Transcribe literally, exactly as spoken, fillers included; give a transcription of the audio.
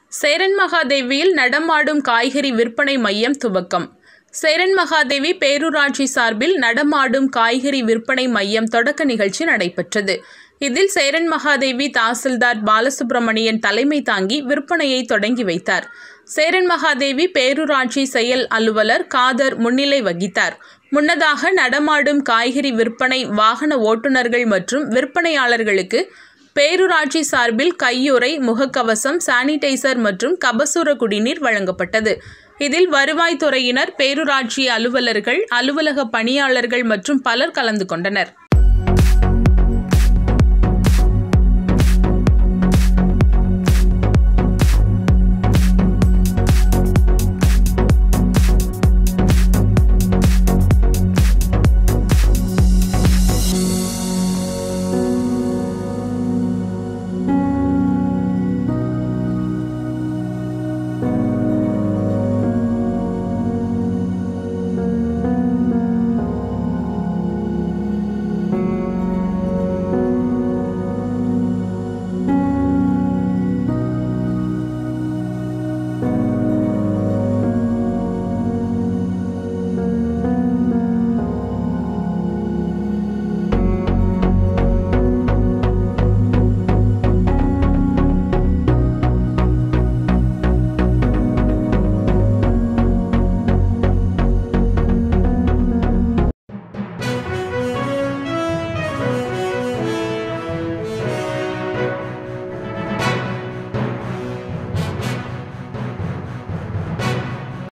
சேரன் மகாதேவியில் நடமாடும் காய்கறி விற்பனை மையம் துவக்கம். சேரன் மகாதேவி பேரூராட்சி சார்பில் நடமாடும் காய்கறி விற்பனை மையம் தொடக்க நிகழ்ச்சி நடைபெற்றது. இதில் சேரன் மகாதேவி தாசில்தார் பாலசுப்ரமணியன் தலைமை தாங்கி விற்பனையை தொடங்கி வைத்தார். சேரன் மகாதேவி பேரூராட்சி செயல் அலுவலர் காதர் முன்னிலை வகித்தார். முன்னதாக நடமாடும் காய்கறி விற்பனை வாகன ஓட்டுநர்கள் மற்றும் விற்பனையாளர்களுக்கு பேரூராட்சி சார்பில் கையுறை, முகக்கவசம், சானிடைசர் மற்றும் கபசுர குடிநீர் வழங்கப்பட்டது. இதில் வருவாய்த்துறையினர், பேரூராட்சி அலுவலர்கள், அலுவலக பணியாளர்கள் மற்றும் பலர் கலந்து கொண்டனர்.